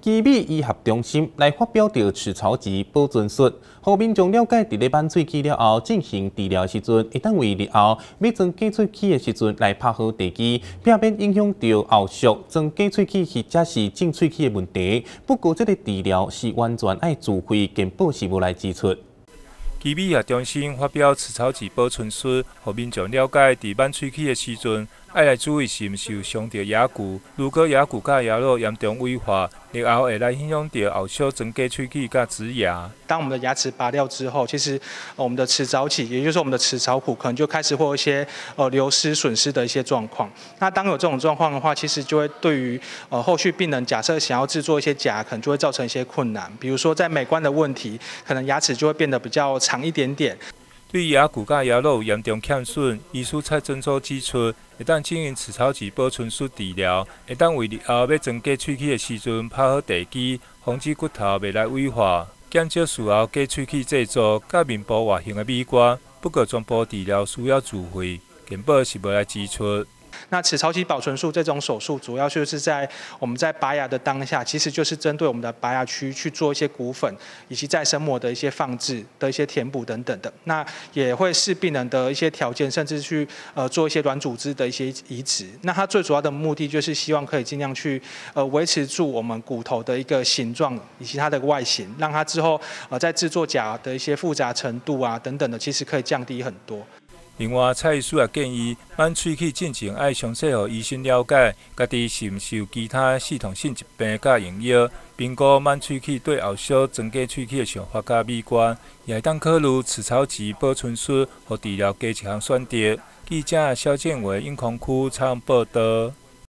基美医学中心来发表着齿槽肌保存术，互民众了解伫咧挽喙齿了后进行治疗时阵，会当为日后要装假喙齿的时阵来拍好地基，避免影响到后续装假喙齿或者是正喙齿的问题。不过，这个治疗是完全爱自费，健保是无来支出。 基美医学中心发表齿槽肌保存术，互民众了解伫挽喙齿的时阵，爱来注意是毋是有伤到牙骨。如果牙骨甲牙肉严重危化，日后会来影响到后续装假喙齿甲植牙。 当我们的牙齿拔掉之后，其实我们的齿槽体，也就是我们的齿槽骨，可能就开始会有一些流失、损失的一些状况。那当有这种状况的话，其实就会对于后续病人假设想要制作一些假，可能就会造成一些困难。比如说在美观的问题，可能牙齿就会变得比较长一点点。 对牙骨甲牙肉有严重欠损，医师蔡诊所指出，会当进行齿槽肌保存术治疗，会当为日后要装假喙齿的时阵拍好地基，防止骨头袂来危化，减少术后假喙齿制作甲面部外形的美观。不过，全部治疗需要自费，健保是无来支出。 那齿槽肌保存术这种手术，主要就是在我们在拔牙的当下，其实就是针对我们的拔牙区去做一些骨粉以及再生膜的一些放置的一些填补等等的。那也会视病人的一些条件，甚至去做一些软组织的一些移植。那它最主要的目的就是希望可以尽量去维持住我们骨头的一个形状以及它的外形，让它之后在制作假的一些复杂程度啊等等的，其实可以降低很多。 另外，蔡医师也建议，挽喙齿进前爱详细互医生了解，家己是毋是有其他系统性疾病甲用药，评估挽喙齿对后续装假喙齿的想法甲美观，也会当考虑齿槽肌保存术和治疗加一项选择。记者肖建伟，永康区采访报道。